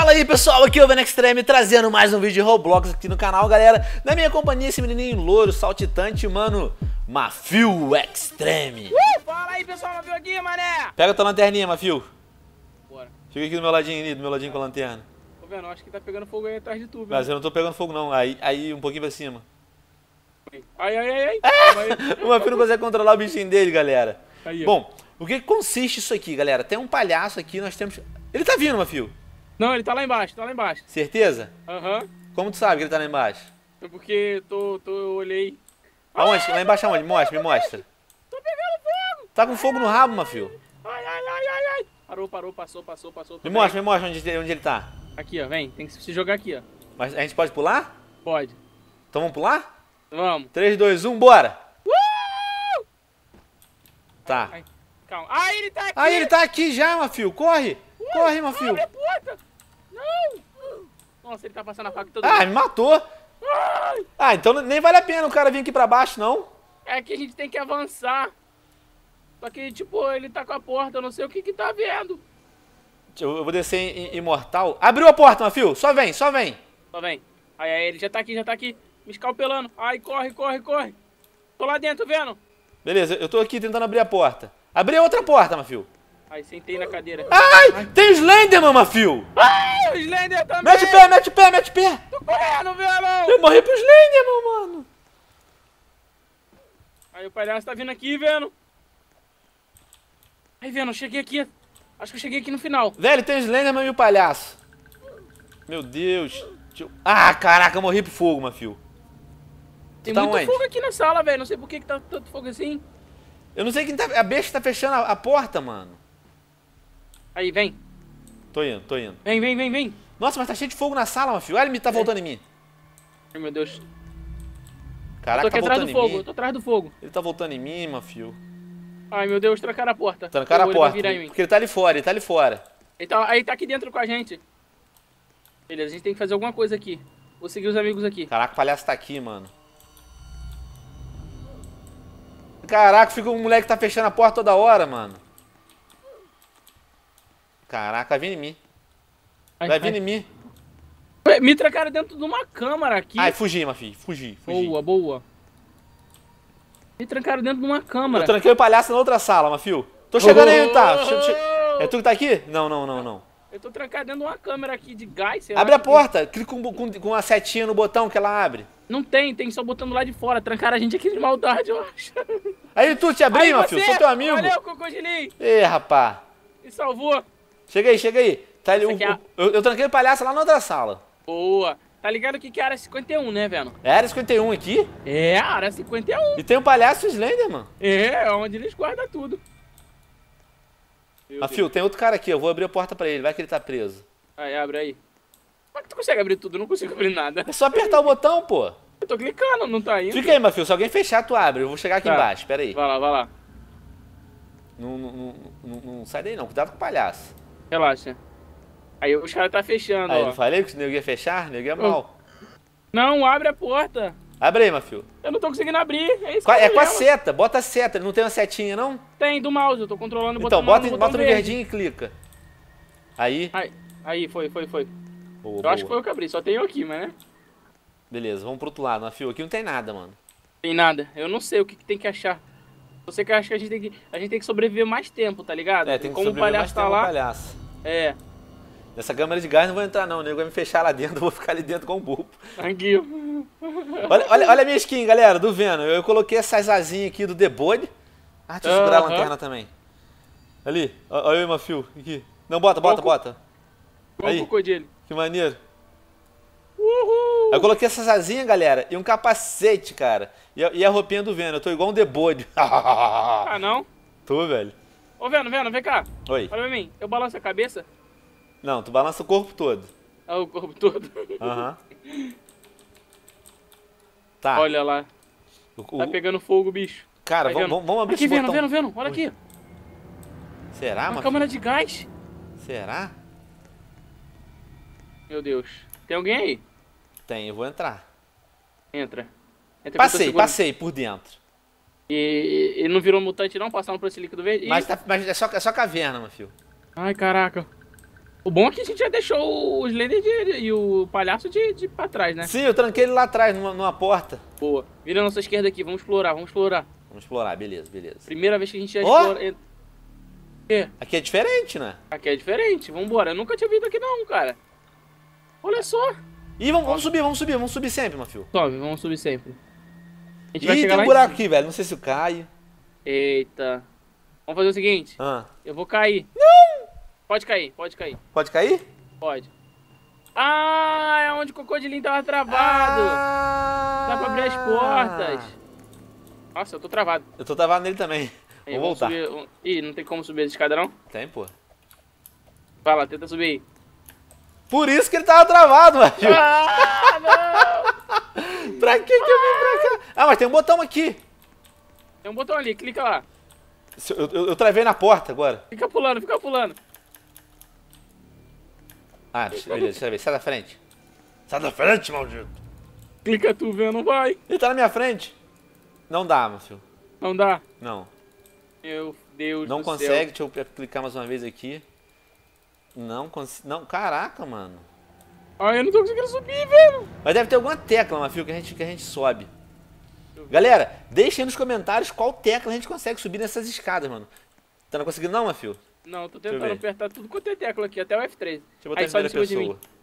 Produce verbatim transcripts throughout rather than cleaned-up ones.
Fala aí pessoal, aqui é o Venom Extreme trazendo mais um vídeo de Roblox aqui no canal, galera. Na minha companhia esse menininho louro, saltitante, mano, Mafio Extreme. Uh! Fala aí pessoal, Mafio aqui, mané. Pega tua lanterninha, Mafio. Bora. Fica aqui do meu ladinho ali, do meu ladinho com a lanterna. Tô vendo, acho que tá pegando fogo aí atrás de tu, velho. Mas eu não tô pegando fogo não, aí, aí um pouquinho pra cima. Ai, ai, ai, ai. Ah! O Mafio não consegue controlar o bichinho dele, galera. Aí, Bom, o que consiste isso aqui, galera? Tem um palhaço aqui, nós temos... Ele tá vindo, Mafio. Não, ele tá lá embaixo, tá lá embaixo. Certeza? Aham. Uhum. Como tu sabe que ele tá lá embaixo? É porque tô, tô, eu olhei. Aonde? Lá embaixo aonde? Mostra, me mostra. Tô pegando fogo. Tá com fogo no rabo, Mafio. Ai, ai, ai, ai, ai. Parou, parou, passou, passou, passou. Me mostra, me mostra onde, onde ele tá. Aqui, ó, vem. Tem que se jogar aqui, ó. Mas a gente pode pular? Pode. Então vamos pular? Vamos. três, dois, um, bora! Uh! Tá. Ai, calma. Ai, ele tá aqui. Ah, ele tá aqui já, Mafio. Corre! Uh, Corre, Mafio. Abre a porta. Não. Nossa, ele tá passando a faca todo Ah, mundo. me matou. Ai. Ah, então nem vale a pena o cara vir aqui pra baixo, não. É que a gente tem que avançar. Só que, tipo, ele tá com a porta, eu não sei o que que tá vendo. Eu vou descer em imortal. Abriu a porta, Mafio. Só vem, só vem. Só vem. Aí, aí, ele já tá aqui, já tá aqui. Me escalpelando. Ai, corre, corre, corre. Tô lá dentro, vendo? Beleza, eu tô aqui tentando abrir a porta. Abri a outra porta, Mafio. Ai, sentei na cadeira. Ai, Ai. tem Slenderman, Mafio. Ai, o Slender também. Mete o pé, mete o pé, mete o pé. Tô correndo, Venom. Eu morri pro Slenderman, mano. Aí o palhaço tá vindo aqui, Venom. Aí, Venom, cheguei aqui. Acho que eu cheguei aqui no final. Velho, tem o Slenderman e o palhaço. Meu Deus. Deixa eu- Ah, caraca, eu morri pro fogo, Mafio. Tem tá muito onde? fogo aqui na sala, velho. Não sei por que que tá tanto fogo assim. Eu não sei quem tá... A besta tá fechando a, a porta, mano. Aí, vem. Tô indo, tô indo. Vem, vem, vem, vem. Nossa, mas tá cheio de fogo na sala, Mafio. Olha, ele tá voltando em mim. Ai, meu Deus. Caraca, Eu tô aqui tá atrás voltando do em fogo, mim. eu tô atrás do fogo. Ele tá voltando em mim, Mafio. Ai, meu Deus, trancaram a porta. Trancaram Pô, a ele vai porta. virar em mim. Porque ele tá ali fora, ele tá ali fora. Ele tá, aí tá aqui dentro com a gente. Beleza, a gente tem que fazer alguma coisa aqui. Vou seguir os amigos aqui. Caraca, o palhaço tá aqui, mano. Caraca, fica um moleque que tá fechando a porta toda hora, mano. Caraca, vai vir em mim. Ai, Vai ai. vir em mim. Me trancaram dentro de uma câmara aqui. Ai, fugi, Mafio. Fugi, fugi. Boa, boa. Me trancaram dentro de uma câmara. Eu tranquei o palhaço na outra sala, Mafio. Tô chegando aí, tá? Oh! Che- che- É tu que tá aqui? Não, não, não, não. Eu tô trancado dentro de uma câmera aqui de gás. sei lá Abre a que- porta, clica com, com, com a setinha no botão que ela abre. Não tem, tem só botando lá de fora. Trancaram a gente aqui de maldade, eu acho. Aí tu te abri, Aí Mafio, você, sou teu amigo. Valeu, Cocodilinho. Ê, rapá. Me salvou. Chega aí, chega aí. Tá ali, o- Essa aqui o- eu, eu tranquei o palhaço lá na outra sala. Boa. Tá ligado que que é a área cinquenta e um, né, Venom? É a área cinquenta e um aqui É, a área cinquenta e um. e tem o palhaço e o Slenderman. É, é onde eles guardam tudo. Meu Mafio, tem outro cara aqui, eu vou abrir a porta pra ele, vai que ele tá preso. Deus. Aí, abre aí. Como é que tu consegue abrir tudo? Eu não consigo abrir nada. É só apertar o botão, pô. Eu tô clicando, não tá indo. Fica aí, Mafio, se alguém fechar, tu abre. Eu vou chegar aqui Tá. embaixo, pera aí. Vai lá, vai lá. Não, não, não, não- não sai daí não, cuidado com o palhaço. Relaxa. Aí os caras tá fechando, Aí, ó. não falei que o nego ia fechar? O nego ia mal. Não, abre a porta. Abre aí, Mafio. Eu não tô conseguindo abrir. É, isso Com a- que É com a problema. seta, bota a seta, ele não tem uma setinha não? Tem, do mouse, eu tô controlando o Então, botão bota, no bota botão no verde. verdinho e clica. Aí. Aí, aí, foi, foi, foi. Boa, Eu acho que foi boa. eu que abri, só tenho aqui, mas né? Beleza, vamos pro outro lado, Mafio. Aqui não tem nada, mano. Tem nada. Eu não sei o que, que tem que achar. Você que acha que a gente tem que. A gente tem que sobreviver mais tempo, tá ligado? É, tem que Como o sobreviver mais palhaço tá tempo ao lá. palhaço. É, Nessa câmera de gás não vou entrar não, o nego vai me fechar lá dentro, eu vou ficar ali dentro com o bobo. aqui. Olha, olha, olha a minha skin, galera, do Venom. Eu coloquei essas asinhas aqui do The Bode. Ah, deixa eu segurar a Aham. lanterna também. Ali, ó- olha aí, Mafio, aqui. Não, bota, bota, Qual bota. Igual o Aí. crocodilo. Que maneiro. Uhul! Eu coloquei essas asinhas, galera, e um capacete, cara. E a, e a roupinha do Venom, eu tô igual um The Bode. Ah, não? Tô, velho. Ô, Veno, Veno, vem cá. Oi. Olha pra mim. Eu balanço a cabeça. Não, tu balança o corpo todo. Ah, o corpo todo. Aham. Tá. Olha lá. O- o- Tá pegando fogo, bicho. Cara, Vai, vamos, Veno. vamos vamos abrir Aqui, esse Veno, botão. Veno, Veno. Olha Oi. aqui. Será, Uma Mafio? câmera de gás. Será? Meu Deus. Tem alguém aí? Tem, eu vou entrar. Entra. Entra que eu tô Passei, segurando. passei por dentro. E ele não virou mutante não, passando por esse líquido verde? Ih. Mas, tá, mas é, só, é só caverna, meu filho. Ai, caraca. O bom é que a gente já deixou o Slender de, e o palhaço de, de pra trás, né? Sim, eu tranquei ele lá atrás, numa, numa porta. Boa. Vira a nossa esquerda aqui, vamos explorar, vamos explorar. Vamos explorar, beleza, beleza. Primeira vez que a gente já Ó! explora... É. Aqui é diferente, né? Aqui é diferente, vambora. Eu nunca tinha vindo aqui não, cara. Olha só. Ih, vamos, vamos subir, vamos subir, vamos subir sempre, Mafio. Sobe, vamos subir sempre. A gente Ih, vai chegar tem lá um em buraco cima. aqui, velho. Não sei se eu caio. Eita. Vamos fazer o seguinte. Ah. Eu vou cair. Não! Pode cair, pode cair. Pode cair? Pode. Ah, é onde o crocodilinho tava travado. Ah. Dá pra abrir as portas. Nossa, eu tô travado. Eu tô travado nele também. Aí, Vou vamos voltar. subir- Ih, não tem como subir essa escada não? Tem, pô. Vai lá, tenta subir aí. Por isso que ele tava travado, Mafio. Ah, não! Pra que que eu vim pra cá? Ah, mas tem um botão aqui. Tem um botão ali, clica lá. Se- Eu, eu, eu travei na porta agora. Fica pulando, fica pulando. Ah, beleza, deixa eu ver. Sai da frente. Sai da frente, maldito. Clica tu, vendo, não vai. Ele tá na minha frente. Não dá, Mafio. Não dá. Não. Meu Deus Não do consegue. céu. Deixa eu clicar mais uma vez aqui. Não consigo. Não, caraca, mano. Ai, eu não tô conseguindo subir, velho. Mas deve ter alguma tecla, Mafio, que a gente, que a gente sobe. Galera, deixem aí nos comentários qual tecla a gente consegue subir nessas escadas, mano. Tá não conseguindo não, Mafio? Não, eu tô Deixa eu tentando ver. apertar tudo quanto é tecla aqui, até o F três. Deixa eu botar Aí, em sobe primeira em cima de mim. pessoa.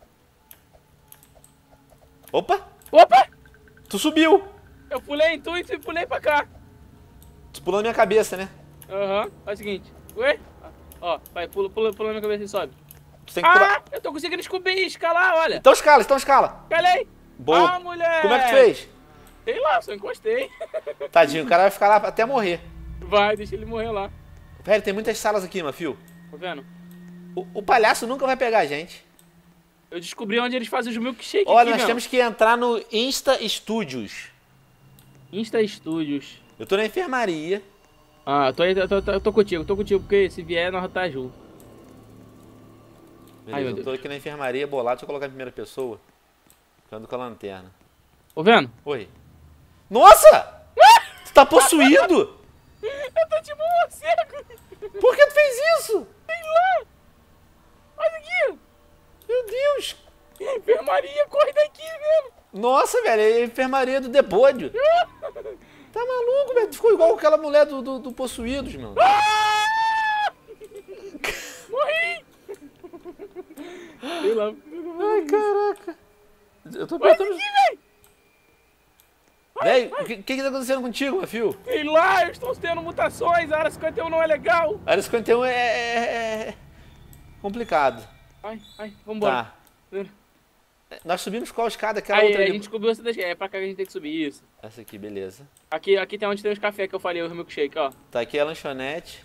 Opa! Opa! Tu subiu! Eu pulei em tu e tu pulei pra cá. Tu pulou na minha cabeça, né? Aham, faz o seguinte. Ué? Ó, vai, pula, pula, pula na minha cabeça e sobe. Tu tem que pular. Ah, eu tô conseguindo descobrir, escalar, olha. Então escala, então escala. Calei. Boa. Ah, mulher. Como é que tu fez? Sei lá, só encostei. Tadinho, o cara vai ficar lá até morrer. Vai, deixa ele morrer lá. Velho, tem muitas salas aqui, Mafio. Tá vendo? O, o palhaço nunca vai pegar a gente. Eu descobri onde eles fazem os milkshakes Olha, aqui, nós meu. temos que entrar no Insta Studios. Insta Studios. Eu tô na enfermaria. Ah, eu tô, aí, eu tô, eu tô contigo, eu tô contigo, porque se vier, nós tá junto. Beleza, Ai, meu eu tô Deus. aqui na enfermaria, bolado. Deixa eu colocar em primeira pessoa. Eu ando com a lanterna. Ô, vendo? Oi. Nossa! Tu tá possuído? Eu tô tipo um morcego. Por que tu fez isso? Sei lá. Olha aqui. Meu Deus! Enfermaria, corre daqui, velho. Nossa, velho, é a enfermaria do Debódio. Tá maluco, velho? Tu ficou igual aquela mulher do, do, do Possuídos, mano. Ah! Morri. Sei lá. Ai, caraca. Eu tô Olha apertando... aqui, velho. Velho, o que, que que tá acontecendo contigo, meu filho? Sei lá, eu estou tendo mutações, a área cinquenta e um não é legal. A área cinquenta e um é, é, é complicado. Ai, ai, vambora. Tá. Nós subimos qual escada? Aquela Aí, outra a ali. gente descobriu essa daqui. É pra cá que a gente tem que subir isso. Essa aqui, beleza. Aqui, aqui tem onde tem os cafés que eu falei, os milkshake, ó. Tá aqui a lanchonete.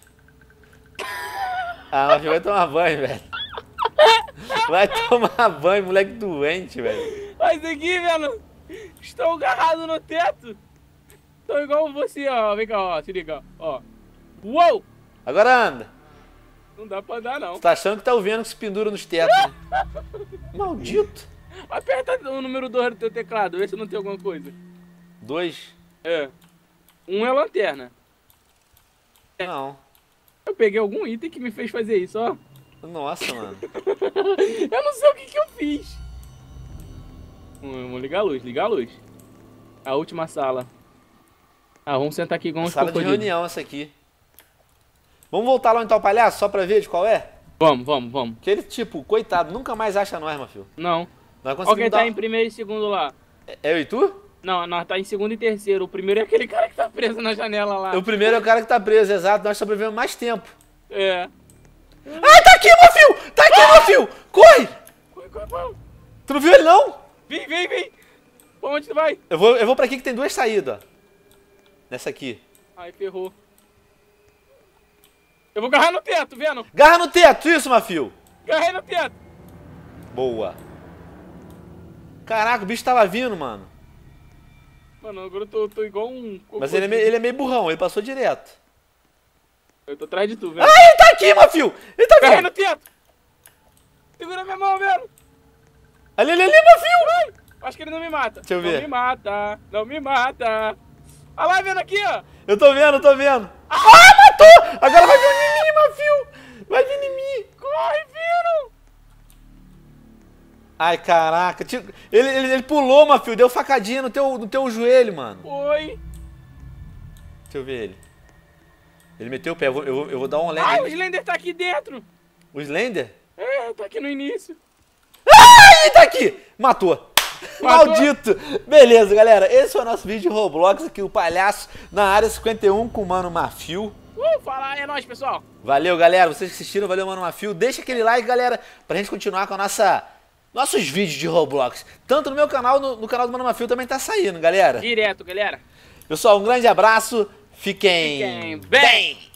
Ah, mas vai tomar banho, velho. Vai tomar banho, moleque doente, velho. Olha isso aqui, velho. Estou agarrado no teto. Estou igual você, ó. Vem cá, ó. Se liga, ó. Uou! Agora anda. Não dá pra andar, não. Tu tá achando que tá o vendo que se pendura nos tetos, né? Maldito. Aperta o número dois do teu teclado, vê se não tem alguma coisa. Dois? É. Um é a lanterna. Não. Eu peguei algum item que me fez fazer isso, ó. Nossa, mano. Eu não sei o que que eu fiz. Hum, Vamos ligar a luz, ligar a luz. A última sala. Ah, vamos sentar aqui com os Sala de crocodilos. reunião essa aqui. Vamos voltar lá onde tá o palhaço, só pra ver de qual é? Vamos, vamos, vamos. Que ele, tipo, coitado, nunca mais acha nós, meu filho. Não. Nós Olha conseguimos quem dar... tá em primeiro e segundo lá. É eu e tu? Não, nós tá em segundo e terceiro. O primeiro é aquele cara que tá preso na janela lá. O primeiro é o cara que tá preso, exato. Nós sobrevivemos mais tempo. É. Ai, tá aqui, meu filho! Tá aqui, meu filho! Corre! Corre, corre, corre. Tu não viu ele, não? Vem, vem, vem. Pra onde tu vai? Eu vou, eu vou pra aqui que tem duas saídas, ó. Nessa aqui. Ai, ferrou. Eu vou agarrar no teto, vendo? Garra no teto, isso, Mafio. Agarrei no teto. Boa. Caraca, o bicho tava vindo, mano. Mano, agora eu tô, tô igual um... Mas ele é, meio, ele é meio burrão, ele passou direto. Eu tô atrás de tu, vendo? Ah, ele tá aqui, Mafio! Ele tá Agarrei no vindo! teto. Segura minha mão, vendo? Ali, ali, ali, Mafio! Acho que ele não me mata. Deixa eu não ver. Não me mata, não me mata. Olha lá, vendo aqui, ó. Eu tô vendo, eu tô vendo. Ah, matou! Agora vai vir em mim, Mafio! Vai vir em mim! Corre, Vino! Ai, caraca. Tipo, ele, ele, ele pulou, Mafio. Deu facadinha no teu, no teu joelho, mano. Foi. Deixa eu ver ele. Ele meteu o pé. Eu vou, eu vou, eu vou dar um olhada. Ai, o Slender tá aqui dentro. O Slender? É, tá aqui no início. Ai, tá aqui. Matou. Matou? Maldito. Beleza, galera. Esse foi o nosso vídeo de Roblox aqui. O palhaço na área cinquenta e um com o Mano Mafio. Uh, fala, é nóis, pessoal. Valeu, galera. Vocês que assistiram, valeu, Mano Mafio. Deixa aquele like, galera, pra gente continuar com a nossa... nossos vídeos de Roblox. Tanto no meu canal, no, no canal do Mano Mafio também tá saindo, galera. Direto, galera. Pessoal, um grande abraço. Fiquem, Fiquem bem. bem.